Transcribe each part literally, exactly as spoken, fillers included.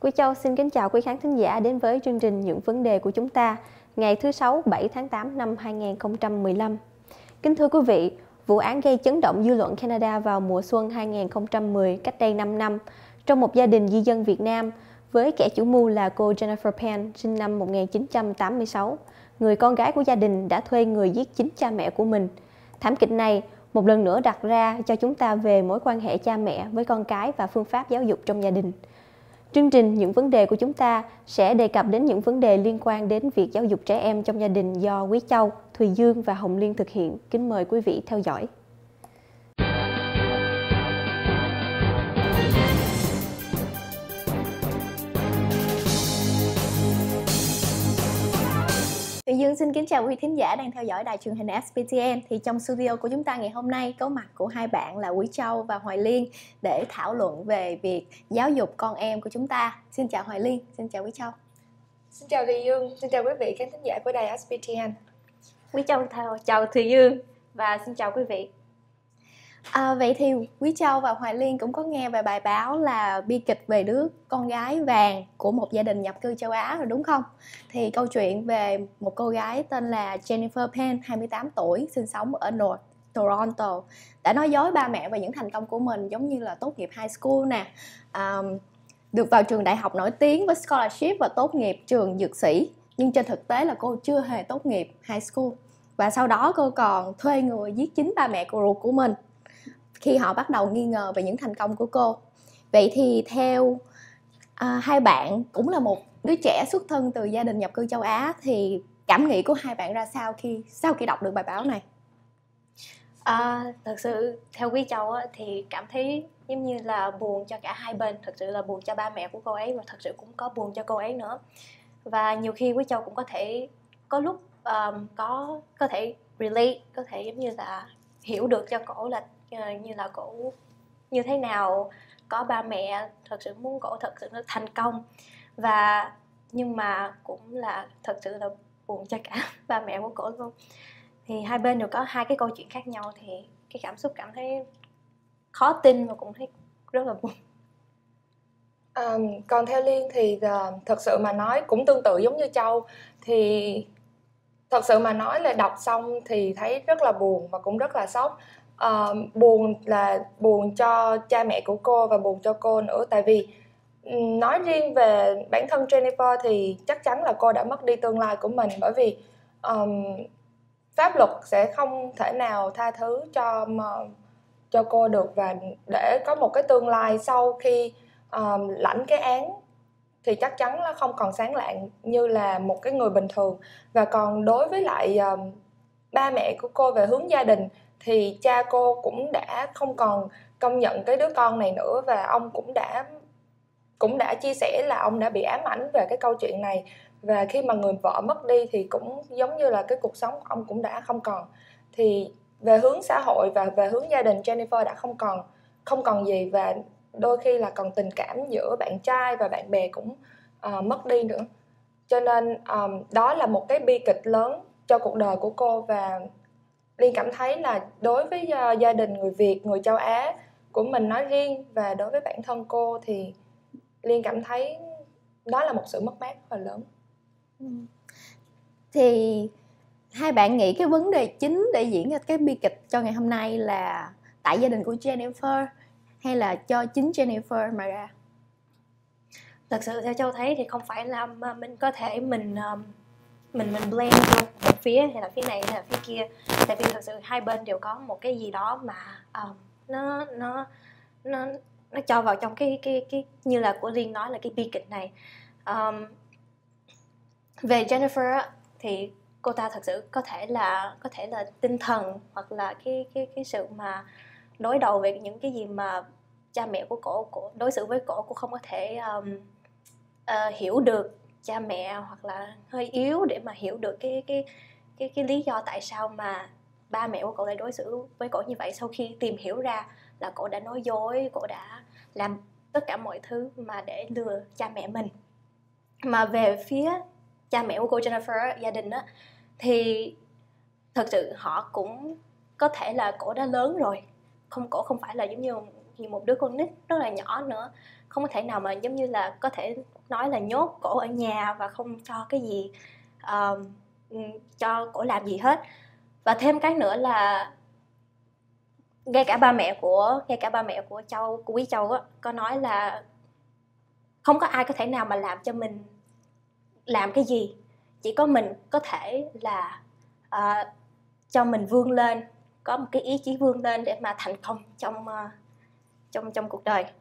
Quý Châu xin kính chào quý khán thính giả đến với chương trình Những Vấn Đề Của Chúng Ta ngày thứ Sáu bảy tháng tám năm hai nghìn không trăm mười lăm. Kính thưa quý vị, vụ án gây chấn động dư luận Canada vào mùa xuân hai nghìn không trăm mười cách đây năm năm trong một gia đình di dân Việt Nam với kẻ chủ mưu là cô Jennifer Penn sinh năm một nghìn chín trăm tám mươi sáu, người con gái của gia đình đã thuê người giết chính cha mẹ của mình. Thảm kịch này một lần nữa đặt ra cho chúng ta về mối quan hệ cha mẹ với con cái và phương pháp giáo dục trong gia đình. Chương trình Những Vấn Đề Của Chúng Ta sẽ đề cập đến những vấn đề liên quan đến việc giáo dục trẻ em trong gia đình do Quý Châu, Thùy Dương và Hồng Liên thực hiện. Kính mời quý vị theo dõi. Thùy Dương xin kính chào quý thính giả đang theo dõi đài truyền hình ét pê tê en. Thì trong studio của chúng ta ngày hôm nay có mặt của hai bạn là Quý Châu và Hoài Liên để thảo luận về việc giáo dục con em của chúng ta. Xin chào Hoài Liên, xin chào Quý Châu. Xin chào Thùy Dương, xin chào quý vị khán thính giả của đài ét pê tê en. Quý Châu chào Thùy Dương và xin chào quý vị. À, vậy thì Quý Châu và Hoài Liên cũng có nghe về bài báo là bi kịch về đứa con gái vàng của một gia đình nhập cư châu Á rồi đúng không? Thì câu chuyện về một cô gái tên là Jennifer Penn, hai mươi tám tuổi, sinh sống ở North Toronto, đã nói dối ba mẹ về những thành công của mình, giống như là tốt nghiệp high school nè, um, được vào trường đại học nổi tiếng với scholarship và tốt nghiệp trường dược sĩ. Nhưng trên thực tế là cô chưa hề tốt nghiệp high school. Và sau đó cô còn thuê người giết chính ba mẹ của ruột của mình khi họ bắt đầu nghi ngờ về những thành công của cô. Vậy thì theo à, hai bạn cũng là một đứa trẻ xuất thân từ gia đình nhập cư châu Á, thì cảm nghĩ của hai bạn ra sao khi sau khi đọc được bài báo này? À, thật sự theo Quý Châu á, thì cảm thấy giống như là buồn cho cả hai bên. Thật sự là buồn cho ba mẹ của cô ấy và thật sự cũng có buồn cho cô ấy nữa. Và nhiều khi Quý Châu cũng có thể có lúc um, có có thể relate, có thể giống như là hiểu được cho cổ là như là cổ như thế nào, có ba mẹ thật sự muốn cổ thật sự nó thành công, và nhưng mà cũng là thật sự là buồn cho cả ba mẹ của cổ luôn. Thì hai bên đều có hai cái câu chuyện khác nhau, thì cái cảm xúc cảm thấy khó tin và cũng thấy rất là buồn. Um, còn theo Liên thì uh, thật sự mà nói cũng tương tự giống như Châu. Thì thật sự mà nói là đọc xong thì thấy rất là buồn và cũng rất là sốc. Uh, buồn là buồn cho cha mẹ của cô và buồn cho cô nữa. Tại vì um, nói riêng về bản thân Jennifer thì chắc chắn là cô đã mất đi tương lai của mình. Bởi vì um, pháp luật sẽ không thể nào tha thứ cho cho cô được. Và để có một cái tương lai sau khi um, lãnh cái án thì chắc chắn là không còn sáng lạng như là một cái người bình thường. Và còn đối với lại um, ba mẹ của cô về hướng gia đình thì cha cô cũng đã không còn công nhận cái đứa con này nữa. Và ông cũng đã cũng đã chia sẻ là ông đã bị ám ảnh về cái câu chuyện này. Và khi mà người vợ mất đi thì cũng giống như là cái cuộc sống của ông cũng đã không còn. Thì về hướng xã hội và về hướng gia đình, Jennifer đã không còn không còn gì. Và đôi khi là còn tình cảm giữa bạn trai và bạn bè cũng uh, mất đi nữa. Cho nên um, đó là một cái bi kịch lớn cho cuộc đời của cô. Và Liên cảm thấy là đối với uh, gia đình người Việt, người châu Á của mình nói riêng, và đối với bản thân cô thì Liên cảm thấy đó là một sự mất mát rất là lớn. Thì hai bạn nghĩ cái vấn đề chính để diễn ra cái bi kịch cho ngày hôm nay là tại gia đình của Jennifer hay là cho chính Jennifer mà ra? Thật sự theo Châu thấy thì không phải là mình có thể mình mình mình blame vô một phía hay là phía này hay là phía kia. Tại vì thật sự hai bên đều có một cái gì đó mà um, nó nó nó nó cho vào trong cái cái cái như là của Liên nói là cái bi kịch này. Um, về Jennifer thì cô ta thật sự có thể là có thể là tinh thần hoặc là cái cái cái sự mà đối đầu về những cái gì mà cha mẹ của cổ, cổ đối xử với cổ, cô không có thể um, uh, hiểu được cha mẹ, hoặc là hơi yếu để mà hiểu được cái cái cái cái lý do tại sao mà ba mẹ của cổ lại đối xử với cổ như vậy. Sau khi tìm hiểu ra là cổ đã nói dối, cổ đã làm tất cả mọi thứ mà để lừa cha mẹ mình. Mà về phía cha mẹ của cô Jennifer, gia đình á, thì thật sự họ cũng có thể là cổ đã lớn rồi, không cổ không phải là giống như như một đứa con nít rất là nhỏ nữa, không có thể nào mà giống như là có thể nói là nhốt cổ ở nhà và không cho cái gì uh, cho cổ làm gì hết. Và thêm cái nữa là ngay cả ba mẹ của ngay cả ba mẹ của Châu, của Quý Châu á, có nói là không có ai có thể nào mà làm cho mình làm cái gì, chỉ có mình có thể là uh, cho mình vươn lên, có một cái ý chí vươn lên để mà thành công trong uh, trong trong cuộc đời.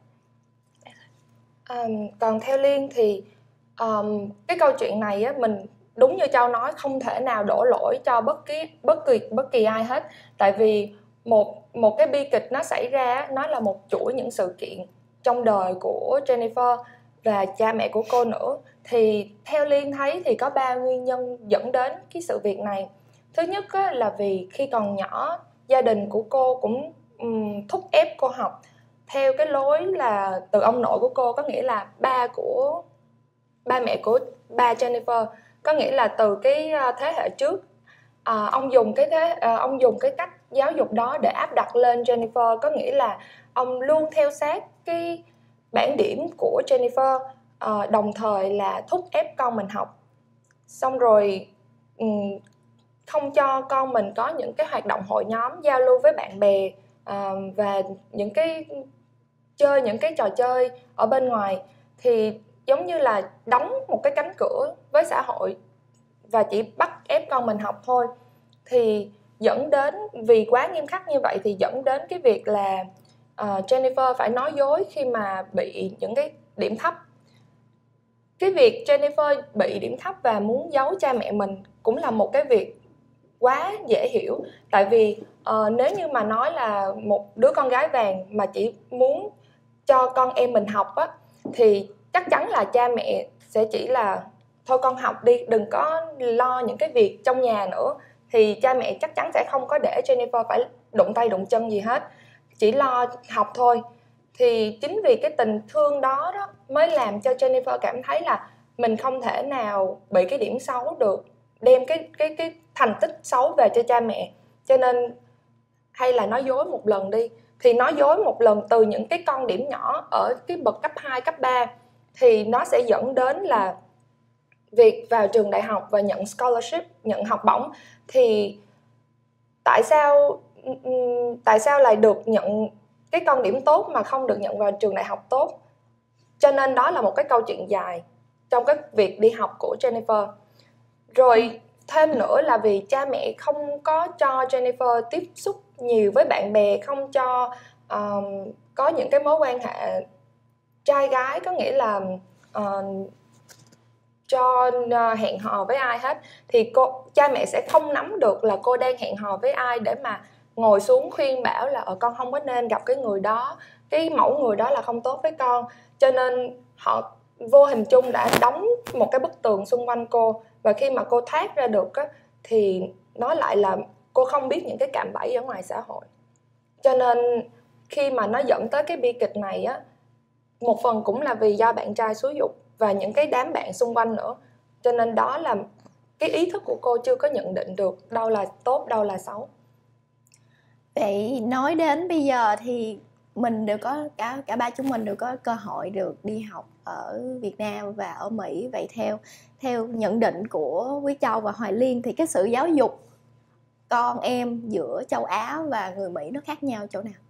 Um, còn theo Liên thì um, cái câu chuyện này á, mình đúng như Châu nói, không thể nào đổ lỗi cho bất kỳ bất kỳ bất kỳ ai hết, tại vì một một cái bi kịch nó xảy ra, nó là một chuỗi những sự kiện trong đời của Jennifer và cha mẹ của cô nữa. Thì theo Liên thấy thì có ba nguyên nhân dẫn đến cái sự việc này. Thứ nhất á, là vì khi còn nhỏ, gia đình của cô cũng um, thúc ép cô học theo cái lối là từ ông nội của cô, có nghĩa là ba của ba mẹ của ba Jennifer, có nghĩa là từ cái thế hệ trước, à, ông dùng cái thế à, ông dùng cái cách giáo dục đó để áp đặt lên Jennifer, có nghĩa là ông luôn theo sát cái bảng điểm của Jennifer, à, đồng thời là thúc ép con mình học, xong rồi um, không cho con mình có những cái hoạt động hội nhóm, giao lưu với bạn bè, à, và những cái chơi những cái trò chơi ở bên ngoài, thì giống như là đóng một cái cánh cửa với xã hội và chỉ bắt ép con mình học thôi. Thì dẫn đến, vì quá nghiêm khắc như vậy thì dẫn đến cái việc là uh, Jennifer phải nói dối khi mà bị những cái điểm thấp. Cái việc Jennifer bị điểm thấp và muốn giấu cha mẹ mình cũng là một cái việc quá dễ hiểu, tại vì uh, nếu như mà nói là một đứa con gái vàng mà chỉ muốn cho con em mình học á, thì chắc chắn là cha mẹ sẽ chỉ là thôi con học đi, đừng có lo những cái việc trong nhà nữa, thì cha mẹ chắc chắn sẽ không có để Jennifer phải đụng tay đụng chân gì hết, chỉ lo học thôi. Thì chính vì cái tình thương đó đó mới làm cho Jennifer cảm thấy là mình không thể nào bị cái điểm xấu được, đem cái cái cái thành tích xấu về cho cha mẹ, cho nên hay là nói dối một lần đi. Thì nói dối một lần từ những cái con điểm nhỏ ở cái bậc cấp hai, cấp ba thì nó sẽ dẫn đến là việc vào trường đại học và nhận scholarship, nhận học bổng. Thì tại sao tại sao lại được nhận cái con điểm tốt mà không được nhận vào trường đại học tốt? Cho nên đó là một cái câu chuyện dài trong cái việc đi học của Jennifer. Rồi thêm nữa là vì cha mẹ không có cho Jennifer tiếp xúc nhiều với bạn bè, không cho um, có những cái mối quan hệ trai gái, có nghĩa là uh, cho uh, hẹn hò với ai hết, thì cô, cha mẹ sẽ không nắm được là cô đang hẹn hò với ai để mà ngồi xuống khuyên bảo là ở con không có nên gặp cái người đó, cái mẫu người đó là không tốt với con. Cho nên họ vô hình chung đã đóng một cái bức tường xung quanh cô, và khi mà cô thoát ra được á, thì nó lại là cô không biết những cái cạm bẫy ở ngoài xã hội. Cho nên khi mà nó dẫn tới cái bi kịch này á, một phần cũng là vì do bạn trai xúi giục và những cái đám bạn xung quanh nữa. Cho nên đó là cái ý thức của cô chưa có nhận định được đâu là tốt, đâu là xấu. Vậy nói đến bây giờ thì mình đều có, cả cả ba chúng mình đều có cơ hội được đi học ở Việt Nam và ở Mỹ. Vậy theo theo nhận định của Quý Châu và Hoài Liên thì cái sự giáo dục con em giữa châu Á và người Mỹ nó khác nhau chỗ nào?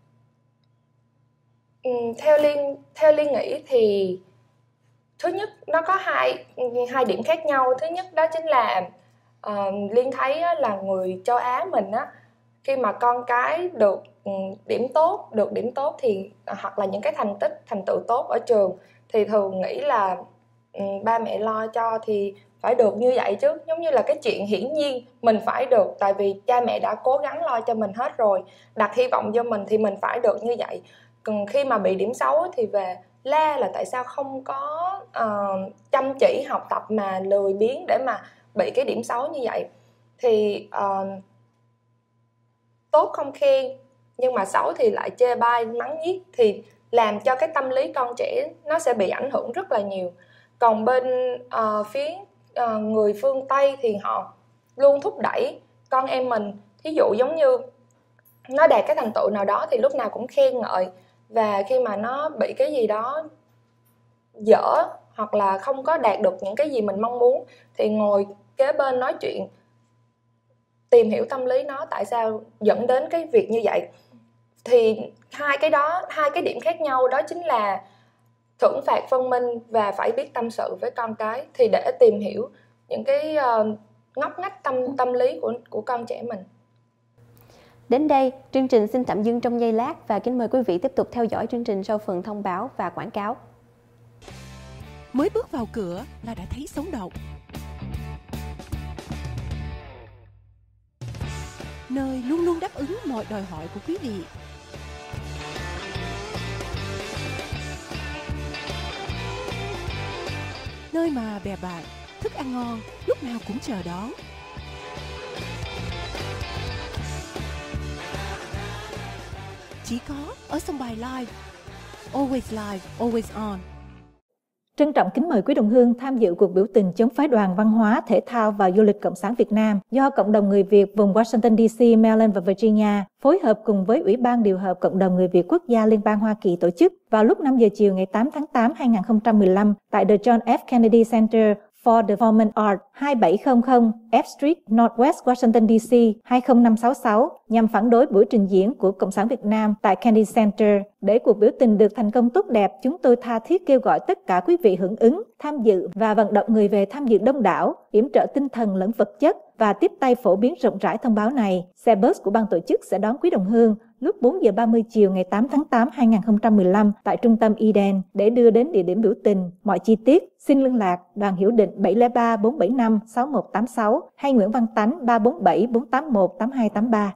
Ừ, theo Liên theo Liên nghĩ thì thứ nhất nó có hai hai điểm khác nhau. Thứ nhất đó chính là uh, Liên thấy á, là người châu Á mình á, khi mà con cái được điểm tốt, được điểm tốt thì hoặc là những cái thành tích, thành tựu tốt ở trường thì thường nghĩ là um, ba mẹ lo cho thì phải được như vậy chứ, giống như là cái chuyện hiển nhiên mình phải được, tại vì cha mẹ đã cố gắng lo cho mình hết rồi, đặt hy vọng vô mình thì mình phải được như vậy. Còn khi mà bị điểm xấu thì về la là tại sao không có uh, chăm chỉ học tập mà lười biếng để mà bị cái điểm xấu như vậy. Thì uh, tốt không khen, nhưng mà xấu thì lại chê bai, mắng nhiếc, thì làm cho cái tâm lý con trẻ nó sẽ bị ảnh hưởng rất là nhiều. Còn bên uh, phía uh, người phương Tây thì họ luôn thúc đẩy con em mình, thí dụ giống như nó đạt cái thành tựu nào đó thì lúc nào cũng khen ngợi Và khi mà nó bị cái gì đó dở hoặc là không có đạt được những cái gì mình mong muốn thì ngồi kế bên nói chuyện, tìm hiểu tâm lý nó tại sao dẫn đến cái việc như vậy. Thì hai cái đó, hai cái điểm khác nhau đó chính là thưởng phạt phân minh và phải biết tâm sự với con cái, thì để tìm hiểu những cái uh, ngóc ngách tâm tâm lý của của con trẻ mình. Đến đây, chương trình xin tạm dừng trong giây lát và kính mời quý vị tiếp tục theo dõi chương trình sau phần thông báo và quảng cáo. Mới bước vào cửa là đã thấy sống động. Nơi luôn luôn đáp ứng mọi đòi hỏi của quý vị. Nơi mà bè bạn, thức ăn ngon lúc nào cũng chờ đón. Chỉ có ở sân bài live. Always live, always on. Trân trọng kính mời quý đồng hương tham dự cuộc biểu tình chống phái đoàn văn hóa, thể thao và du lịch Cộng sản Việt Nam do cộng đồng người Việt vùng Washington đê xê, Maryland và Virginia phối hợp cùng với Ủy ban điều hợp cộng đồng người Việt quốc gia Liên bang Hoa Kỳ tổ chức vào lúc năm giờ chiều ngày tám tháng tám năm hai nghìn không trăm mười lăm tại The John F. Kennedy Center for Performing Arts hai bảy không không F Street, Northwest Washington đê xê hai không năm sáu sáu nhằm phản đối buổi trình diễn của Cộng sản Việt Nam tại Kennedy Center. Để cuộc biểu tình được thành công tốt đẹp, chúng tôi tha thiết kêu gọi tất cả quý vị hưởng ứng, tham dự và vận động người về tham dự đông đảo, yểm trợ tinh thần lẫn vật chất và tiếp tay phổ biến rộng rãi thông báo này. Xe bus của ban tổ chức sẽ đón quý đồng hương lúc bốn giờ ba mươi chiều ngày tám tháng tám năm hai nghìn không trăm mười lăm tại trung tâm Eden để đưa đến địa điểm biểu tình. Mọi chi tiết xin liên lạc Đoàn Hiểu Định bảy không ba bốn bảy năm sáu một tám sáu hay Nguyễn Văn Tánh ba bốn bảy bốn tám một tám hai tám ba.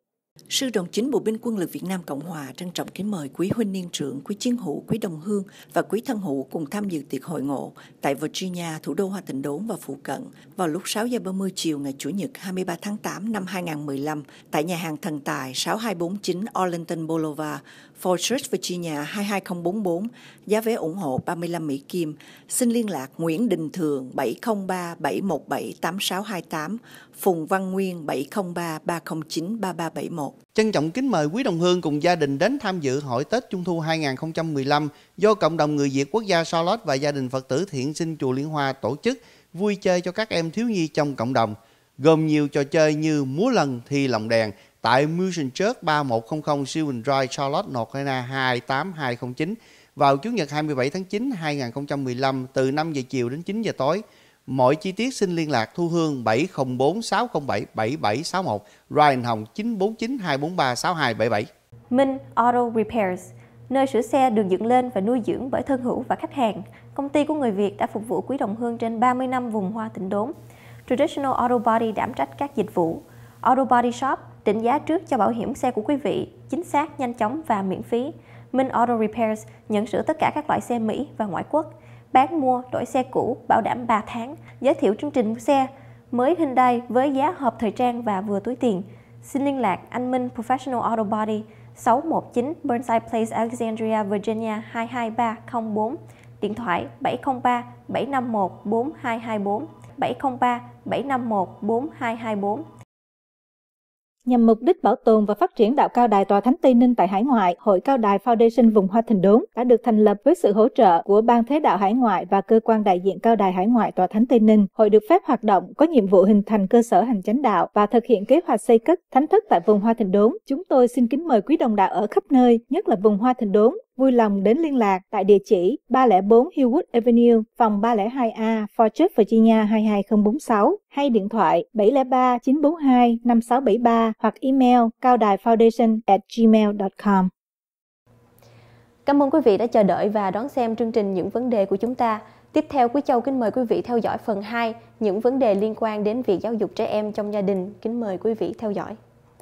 Sư đoàn chính Bộ binh Quân lực Việt Nam Cộng Hòa trân trọng kính mời quý huynh niên trưởng, quý chiến hữu, quý đồng hương và quý thân hữu cùng tham dự tiệc hội ngộ tại Virginia, thủ đô Hoa Tịnh Đốn và phụ cận vào lúc sáu giờ ba mươi chiều ngày Chủ nhật hai mươi ba tháng tám năm hai nghìn không trăm mười lăm tại nhà hàng Thần Tài sáu hai bốn chín Arlington Boulevard, Fort Church, Virginia hai hai không bốn bốn. Giá vé ủng hộ ba mươi lăm Mỹ Kim. Xin liên lạc Nguyễn Đình Thường bảy không ba bảy một bảy tám sáu hai tám, Phùng Văn Nguyên bảy không ba ba không chín ba ba bảy một. Trân trọng kính mời quý đồng hương cùng gia đình đến tham dự hội Tết Trung thu hai nghìn không trăm mười lăm do cộng đồng người Việt quốc gia Charlotte và gia đình Phật tử Thiện Sinh Chùa Liên Hoa tổ chức, vui chơi cho các em thiếu nhi trong cộng đồng, gồm nhiều trò chơi như múa lân, thi lồng đèn tại Mission Church ba một không không Sylvan Drive, Charlotte, North Carolina hai tám hai không chín vào Chủ nhật hai mươi bảy tháng chín năm hai nghìn không trăm mười lăm từ năm giờ chiều đến chín giờ tối. Mọi chi tiết xin liên lạc Thu Hương bảy không bốn sáu không bảy bảy bảy sáu một, Ryan Hồng chín bốn chín hai bốn ba sáu hai bảy bảy. Minh Auto Repairs, nơi sửa xe được dựng lên và nuôi dưỡng bởi thân hữu và khách hàng. Công ty của người Việt đã phục vụ quý đồng hương trên ba mươi năm vùng Hoa Tịnh Đốn. Traditional Auto Body đảm trách các dịch vụ Auto Body Shop, định giá trước cho bảo hiểm xe của quý vị, chính xác, nhanh chóng và miễn phí. Minh Auto Repairs nhận sửa tất cả các loại xe Mỹ và ngoại quốc, bán mua, đổi xe cũ, bảo đảm ba tháng, giới thiệu chương trình xe mới Hyundai với giá hợp thời trang và vừa túi tiền. Xin liên lạc anh Minh Professional Auto Body sáu một chín Burnside Place, Alexandria, Virginia hai hai ba không bốn, điện thoại bảy không ba bảy năm một bốn hai hai bốn, bảy không ba bảy năm một bốn hai hai bốn. Nhằm mục đích bảo tồn và phát triển đạo Cao Đài Tòa Thánh Tây Ninh tại hải ngoại, Hội Cao Đài Foundation vùng Hoa Tịnh Đốn đã được thành lập với sự hỗ trợ của Ban Thế đạo Hải ngoại và Cơ quan đại diện Cao Đài Hải ngoại Tòa Thánh Tây Ninh. Hội được phép hoạt động, có nhiệm vụ hình thành cơ sở hành chánh đạo và thực hiện kế hoạch xây cất thánh thất tại vùng Hoa Tịnh Đốn. Chúng tôi xin kính mời quý đồng đạo ở khắp nơi, nhất là vùng Hoa Tịnh Đốn, vui lòng đến liên lạc tại địa chỉ ba không bốn Hillwood Avenue, phòng ba không hai A, Fort Church, Virginia hai hai không bốn sáu hay điện thoại bảy không ba chín bốn hai năm sáu bảy ba hoặc email cao đài foundation at gmail dot com. Cảm ơn quý vị đã chờ đợi và đón xem chương trình Những Vấn đề của chúng ta. Tiếp theo, Quý Châu kính mời quý vị theo dõi phần hai, những vấn đề liên quan đến việc giáo dục trẻ em trong gia đình. Kính mời quý vị theo dõi.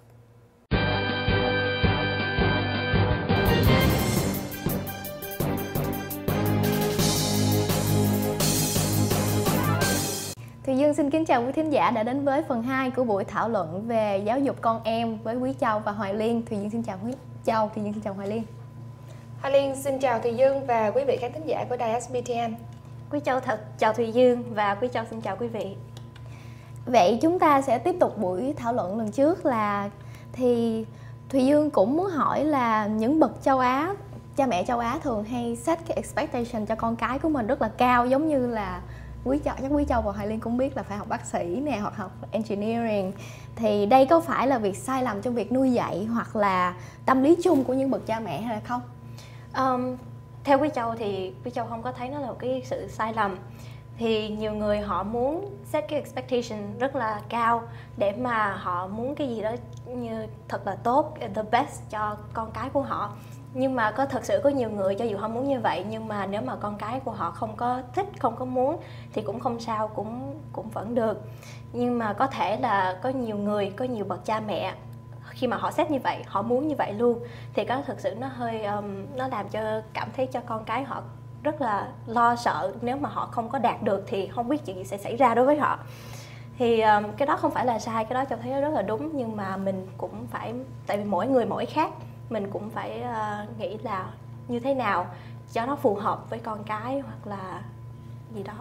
Thùy Dương xin kính chào quý thính giả đã đến với phần hai của buổi thảo luận về giáo dục con em với Quý Châu và Hoài Liên. Thùy Dương xin chào Quý Châu, Thùy Dương xin chào Hoài Liên. Hoài Liên xin chào Thùy Dương và quý vị khán thính giả của đài ét bê tê en. Quý Châu thật chào Thùy Dương và Quý Châu xin chào quý vị. Vậy chúng ta sẽ tiếp tục buổi thảo luận lần trước là thì Thùy Dương cũng muốn hỏi là những bậc châu Á cha mẹ châu Á thường hay set cái expectation cho con cái của mình rất là cao, giống như là Quý Châu, chắc Quý Châu và Hoài Liên cũng biết là phải học bác sĩ nè, hoặc học engineering. Thì đây có phải là việc sai lầm trong việc nuôi dạy hoặc là tâm lý chung của những bậc cha mẹ hay là không? Um, theo Quý Châu thì Quý Châu không có thấy nó là một cái sự sai lầm. Thì nhiều người họ muốn set cái expectation rất là cao để mà họ muốn cái gì đó như thật là tốt, the best cho con cái của họ. Nhưng mà có thật sự có nhiều người cho dù họ muốn như vậy, nhưng mà nếu mà con cái của họ không có thích, không có muốn thì cũng không sao, cũng cũng vẫn được. Nhưng mà có thể là có nhiều người, có nhiều bậc cha mẹ khi mà họ xét như vậy, họ muốn như vậy luôn, thì có thực sự nó hơi um, nó làm cho cảm thấy cho con cái họ rất là lo sợ. Nếu mà họ không có đạt được thì không biết chuyện gì sẽ xảy ra đối với họ. Thì um, cái đó không phải là sai, cái đó Châu thấy rất là đúng. Nhưng mà mình cũng phải, tại vì mỗi người mỗi khác, mình cũng phải uh, nghĩ là như thế nào cho nó phù hợp với con cái hoặc là gì đó.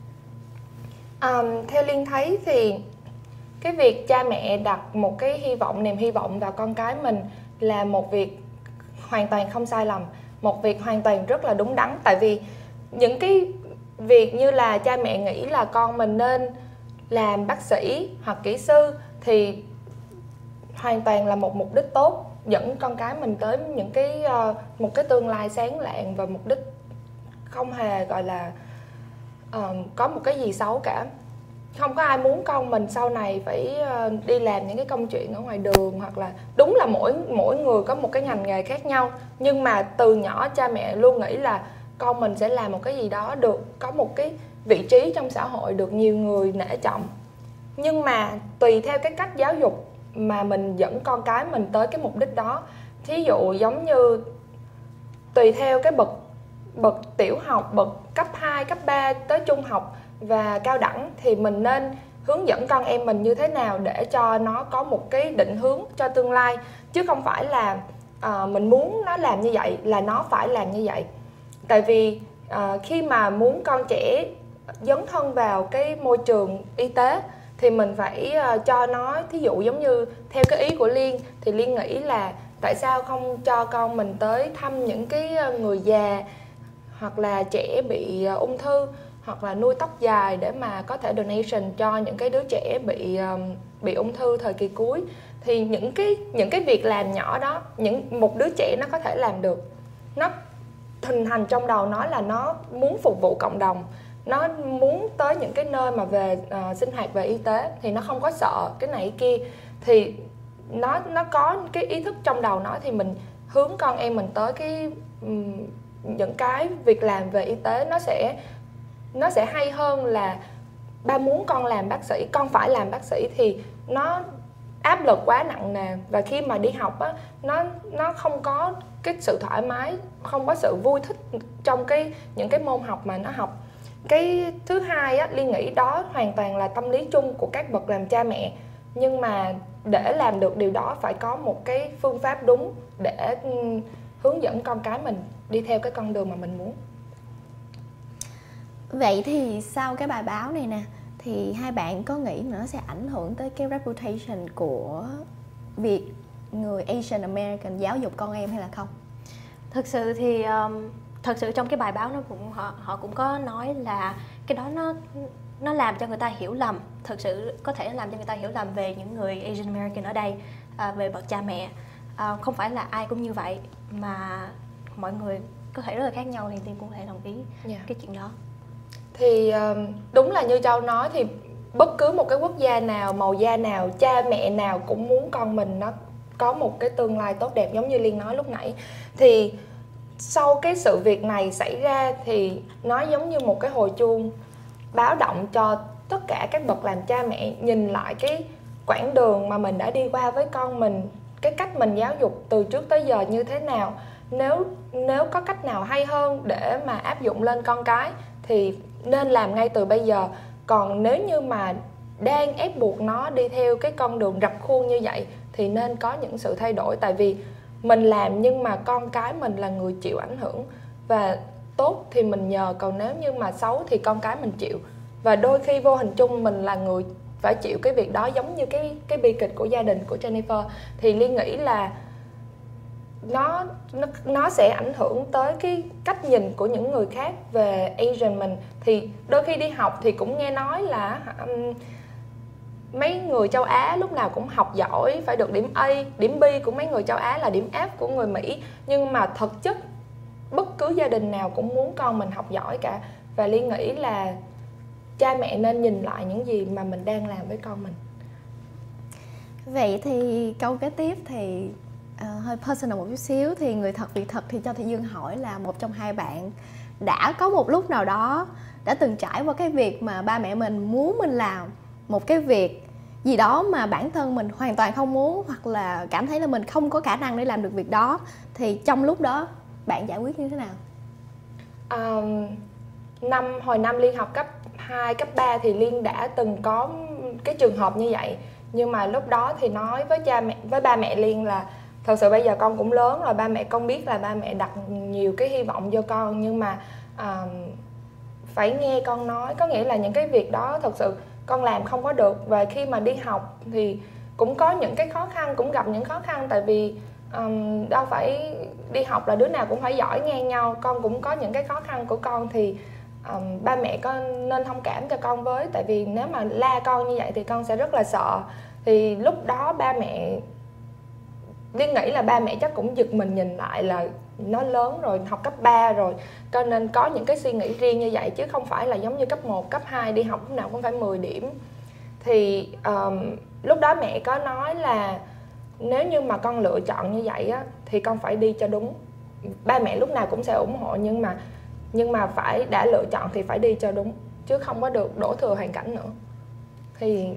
Um, theo Liên thấy thì cái việc cha mẹ đặt một cái hy vọng, niềm hy vọng vào con cái mình là một việc hoàn toàn không sai lầm, một việc hoàn toàn rất là đúng đắn. Tại vì những cái việc như là cha mẹ nghĩ là con mình nên làm bác sĩ hoặc kỹ sư thì hoàn toàn là một mục đích tốt, dẫn con cái mình tới những cái uh, một cái tương lai sáng lạng và mục đích không hề gọi là uh, có một cái gì xấu cả. Không có ai muốn con mình sau này phải uh, đi làm những cái công chuyện ở ngoài đường, hoặc là đúng là mỗi mỗi người có một cái ngành nghề khác nhau, nhưng mà từ nhỏ cha mẹ luôn nghĩ là con mình sẽ làm một cái gì đó được, có một cái vị trí trong xã hội được nhiều người nể trọng. Nhưng mà tùy theo cái cách giáo dục mà mình dẫn con cái mình tới cái mục đích đó. Thí dụ giống như tùy theo cái bậc bậc tiểu học, bậc cấp hai, cấp ba tới trung học và cao đẳng thì mình nên hướng dẫn con em mình như thế nào để cho nó có một cái định hướng cho tương lai, chứ không phải là uh, mình muốn nó làm như vậy là nó phải làm như vậy. Tại vì uh, khi mà muốn con trẻ dấn thân vào cái môi trường y tế thì mình phải uh, cho nó, thí dụ giống như theo cái ý của Liên thì Liên nghĩ là tại sao không cho con mình tới thăm những cái người già hoặc là trẻ bị uh, ung thư, hoặc là nuôi tóc dài để mà có thể donation cho những cái đứa trẻ bị um, bị ung thư thời kỳ cuối. Thì những cái những cái việc làm nhỏ đó, những một đứa trẻ nó có thể làm được, nó hình thành trong đầu nó là nó muốn phục vụ cộng đồng, nó muốn tới những cái nơi mà về uh, sinh hoạt về y tế thì nó không có sợ cái này cái kia, thì nó nó có cái ý thức trong đầu nó, thì mình hướng con em mình tới cái um, những cái việc làm về y tế nó sẽ nó sẽ hay hơn là ba muốn con làm bác sĩ, con phải làm bác sĩ thì nó áp lực quá nặng nề, và khi mà đi học á, nó nó không có cái sự thoải mái, không có sự vui thích trong cái những cái môn học mà nó học. Cái thứ hai á, Liên nghĩ đó hoàn toàn là tâm lý chung của các bậc làm cha mẹ, nhưng mà để làm được điều đó phải có một cái phương pháp đúng để hướng dẫn con cái mình đi theo cái con đường mà mình muốn. Vậy thì sau cái bài báo này nè, thì hai bạn có nghĩ nó sẽ ảnh hưởng tới cái reputation của việc người Asian American giáo dục con em hay là không? Thực sự thì um, thật sự trong cái bài báo nó cũng họ họ cũng có nói là cái đó nó nó làm cho người ta hiểu lầm, thực sự có thể làm cho người ta hiểu lầm về những người Asian American ở đây, à, về bậc cha mẹ. À, không phải là ai cũng như vậy, mà mọi người có thể rất là khác nhau, thì Tiên cũng có thể đồng ý yeah. cái chuyện đó. Thì đúng là như Châu nói, thì bất cứ một cái quốc gia nào, màu da nào, cha mẹ nào cũng muốn con mình nó có một cái tương lai tốt đẹp, giống như Liên nói lúc nãy. Thì sau cái sự việc này xảy ra thì nó giống như một cái hồi chuông báo động cho tất cả các bậc làm cha mẹ nhìn lại cái quãng đường mà mình đã đi qua với con mình, cái cách mình giáo dục từ trước tới giờ như thế nào. Nếu nếu có cách nào hay hơn để mà áp dụng lên con cái thì nên làm ngay từ bây giờ. Còn nếu như mà đang ép buộc nó đi theo cái con đường rập khuôn như vậy thì nên có những sự thay đổi. Tại vì mình làm nhưng mà con cái mình là người chịu ảnh hưởng, và tốt thì mình nhờ, còn nếu như mà xấu thì con cái mình chịu. Và đôi khi vô hình chung mình là người phải chịu cái việc đó, giống như cái, cái bi kịch của gia đình của Jennifer. Thì Liên nghĩ là nó nó nó sẽ ảnh hưởng tới cái cách nhìn của những người khác về Asian mình. Thì đôi khi đi học thì cũng nghe nói là um, mấy người châu Á lúc nào cũng học giỏi, phải được điểm A, điểm B của mấy người châu Á là điểm F của người Mỹ. Nhưng mà thực chất bất cứ gia đình nào cũng muốn con mình học giỏi cả. Và Liên nghĩ là cha mẹ nên nhìn lại những gì mà mình đang làm với con mình. Vậy thì câu kế tiếp thì uh, hơi personal một chút xíu. Thì người thật việc thật thì cho Thị Dương hỏi là một trong hai bạn đã có một lúc nào đó đã từng trải qua cái việc mà ba mẹ mình muốn mình làm một cái việc gì đó mà bản thân mình hoàn toàn không muốn, hoặc là cảm thấy là mình không có khả năng để làm được việc đó, thì trong lúc đó bạn giải quyết như thế nào? Um, năm hồi năm Liên học cấp hai, cấp ba thì Liên đã từng có cái trường hợp như vậy. Nhưng mà lúc đó thì nói với cha mẹ, với ba mẹ Liên là thật sự bây giờ con cũng lớn rồi, ba mẹ con biết là ba mẹ đặt nhiều cái hy vọng vô con, nhưng mà um, phải nghe con nói. Có nghĩa là những cái việc đó thật sự con làm không có được. Và khi mà đi học thì cũng có những cái khó khăn, cũng gặp những khó khăn. Tại vì um, đâu phải đi học là đứa nào cũng phải giỏi ngang nhau. Con cũng có những cái khó khăn của con. Thì um, ba mẹ con nên thông cảm cho con với. Tại vì nếu mà la con như vậy thì con sẽ rất là sợ. Thì lúc đó ba mẹ, Liên nghĩ là ba mẹ chắc cũng giật mình nhìn lại là nó lớn rồi, học cấp ba rồi, cho nên có những cái suy nghĩ riêng như vậy, chứ không phải là giống như cấp một, cấp hai đi học lúc nào cũng phải mười điểm. Thì um, lúc đó mẹ có nói là nếu như mà con lựa chọn như vậy á, thì con phải đi cho đúng. Ba mẹ lúc nào cũng sẽ ủng hộ, nhưng mà nhưng mà phải đã lựa chọn thì phải đi cho đúng, chứ không có được đổ thừa hoàn cảnh nữa. Thì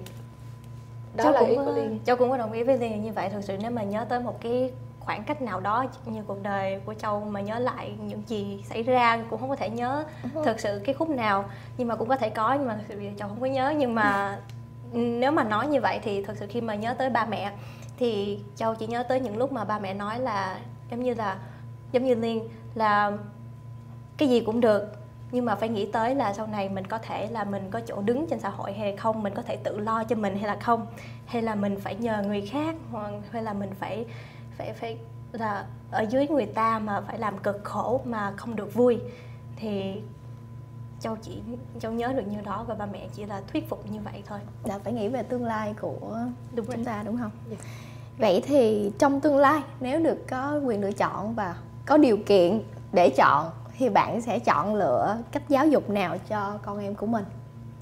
đó Cháu là cũng ý có, của Liên. Cháu cũng có đồng ý với Liên như vậy. Thực sự nếu mà nhớ tới một cái khoảng cách nào đó như cuộc đời của Châu mà nhớ lại những gì xảy ra, cũng không có thể nhớ thực sự cái khúc nào, nhưng mà cũng có thể có, nhưng mà thực sự bây giờ Châu không có nhớ. Nhưng mà nếu mà nói như vậy thì thực sự khi mà nhớ tới ba mẹ thì Châu chỉ nhớ tới những lúc mà ba mẹ nói là giống như là giống như Liên là cái gì cũng được, nhưng mà phải nghĩ tới là sau này mình có thể là mình có chỗ đứng trên xã hội hay không, mình có thể tự lo cho mình hay là không, hay là mình phải nhờ người khác, hoặc hay là mình phải phải phải là ở dưới người ta mà phải làm cực khổ mà không được vui. Thì Châu chỉ Châu nhớ được như đó, và ba mẹ chỉ là thuyết phục như vậy thôi. Là phải nghĩ về tương lai của Đúng chúng rồi. ta, đúng không? Yes. Vậy thì trong tương lai nếu được có quyền lựa chọn và có điều kiện để chọn thì bạn sẽ chọn lựa cách giáo dục nào cho con em của mình?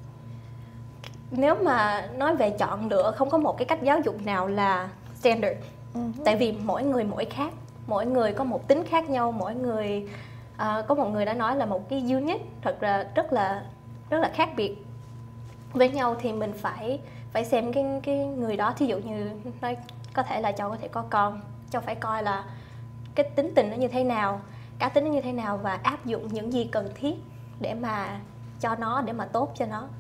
Nếu mà nói về chọn lựa, không có một cái cách giáo dục nào là standard. Uh-huh. Tại vì mỗi người mỗi khác, mỗi người có một tính khác nhau, mỗi người uh, có một người đã nói là một cái unit thật là rất là rất là khác biệt với nhau. Thì mình phải phải xem cái cái người đó. Thí dụ như nói có thể là Châu có thể có con, Châu phải coi là cái tính tình nó như thế nào, cá tính nó như thế nào, và áp dụng những gì cần thiết để mà cho nó, để mà tốt cho nó.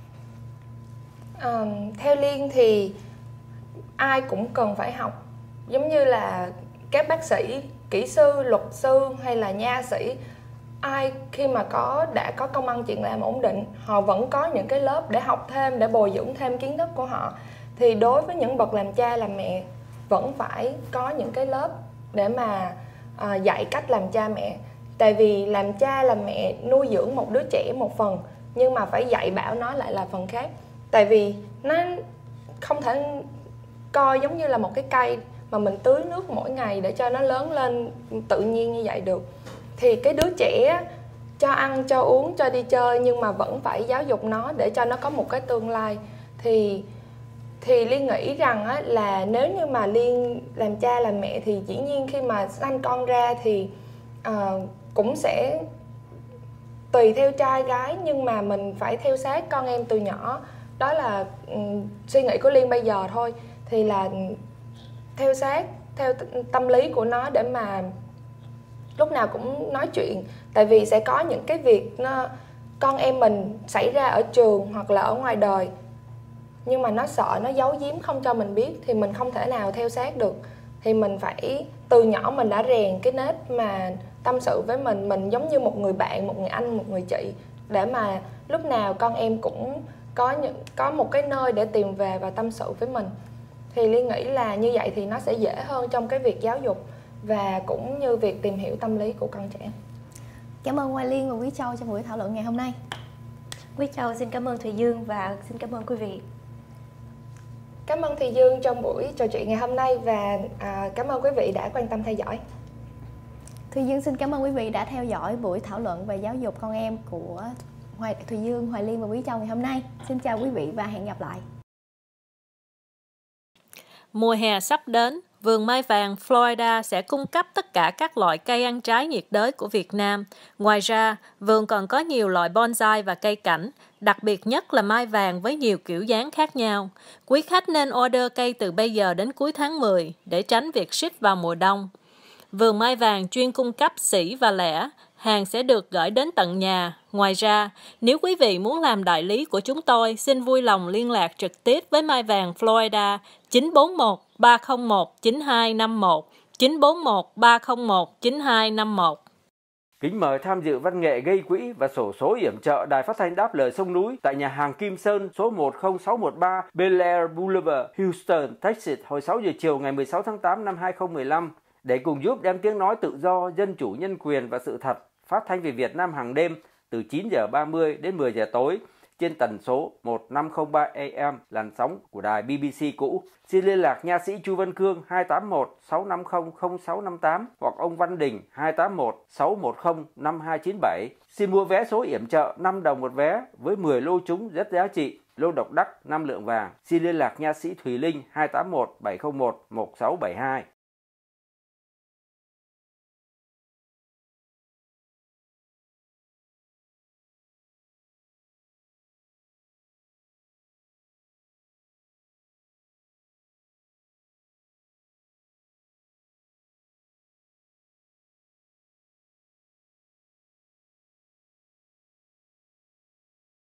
Um, theo Liên thì ai cũng cần phải học. Giống như là các bác sĩ, kỹ sư, luật sư hay là nha sĩ, ai khi mà có đã có công ăn chuyện làm ổn định, họ vẫn có những cái lớp để học thêm, để bồi dưỡng thêm kiến thức của họ. Thì đối với những bậc làm cha làm mẹ vẫn phải có những cái lớp để mà à, dạy cách làm cha mẹ. Tại vì làm cha làm mẹ nuôi dưỡng một đứa trẻ một phần, nhưng mà phải dạy bảo nó lại là phần khác. Tại vì nó không thể coi giống như là một cái cây mà mình tưới nước mỗi ngày để cho nó lớn lên tự nhiên như vậy được. Thì cái đứa trẻ cho ăn, cho uống, cho đi chơi, nhưng mà vẫn phải giáo dục nó để cho nó có một cái tương lai. Thì thì Liên nghĩ rằng á, là nếu như mà Liên làm cha làm mẹ thì dĩ nhiên khi mà sanh con ra thì uh, cũng sẽ tùy theo trai gái, nhưng mà mình phải theo sát con em từ nhỏ. Đó là um, suy nghĩ của Liên bây giờ thôi. Thì là theo sát, theo tâm lý của nó để mà lúc nào cũng nói chuyện. Tại vì sẽ có những cái việc nó, con em mình xảy ra ở trường hoặc là ở ngoài đời, nhưng mà nó sợ, nó giấu giếm không cho mình biết, thì mình không thể nào theo sát được. Thì mình phải từ nhỏ mình đã rèn cái nết mà tâm sự với mình, mình giống như một người bạn, một người anh, một người chị, để mà lúc nào con em cũng có những có một cái nơi để tìm về và tâm sự với mình. Thì Liên nghĩ là như vậy thì nó sẽ dễ hơn trong cái việc giáo dục. và cũng như việc tìm hiểu tâm lý của con trẻ. Cảm ơn Hoài Liên và Quý Châu trong buổi thảo luận ngày hôm nay. Quý Châu xin cảm ơn Thùy Dương và xin cảm ơn quý vị. Cảm ơn Thùy Dương trong buổi trò chuyện ngày hôm nay và à, cảm ơn quý vị đã quan tâm theo dõi. Thùy Dương xin cảm ơn quý vị đã theo dõi buổi thảo luận về giáo dục con em của Hoài, Thùy Dương, Hoài Liên và Quý Châu ngày hôm nay. Xin chào quý vị và hẹn gặp lại. Mùa hè sắp đến, vườn mai vàng Florida sẽ cung cấp tất cả các loại cây ăn trái nhiệt đới của Việt Nam. Ngoài ra, vườn còn có nhiều loại bonsai và cây cảnh, đặc biệt nhất là mai vàng với nhiều kiểu dáng khác nhau. Quý khách nên order cây từ bây giờ đến cuối tháng mười để tránh việc ship vào mùa đông. Vườn mai vàng chuyên cung cấp sỉ và lẻ, hàng sẽ được gửi đến tận nhà. Ngoài ra, nếu quý vị muốn làm đại lý của chúng tôi, xin vui lòng liên lạc trực tiếp với Mai Vàng Florida chín bốn một ba không một chín hai năm một, chín bốn một ba không một chín hai năm một. Kính mời tham dự văn nghệ gây quỹ và sổ số yểm trợ Đài Phát thanh Đáp Lời Sông Núi tại nhà hàng Kim Sơn số một không sáu một ba Bel Air Boulevard, Houston, Texas hồi sáu giờ chiều ngày mười sáu tháng tám năm hai nghìn không trăm mười lăm để cùng giúp đem tiếng nói tự do, dân chủ, nhân quyền và sự thật phát thanh về Việt Nam hàng đêm từ chín giờ ba mươi đến mười giờ tối trên tần số một năm không ba A M làn sóng của đài B B C cũ. Xin liên lạc nha sĩ Chu Văn Cương hai tám một sáu năm không không sáu năm tám hoặc ông Văn Đình hai tám một sáu một không năm hai chín bảy. Xin mua vé số yểm trợ năm đồng một vé với mười lô trúng rất giá trị, lô độc đắc năm lượng vàng. Xin liên lạc nha sĩ Thùy Linh hai tám một bảy không một một sáu bảy hai.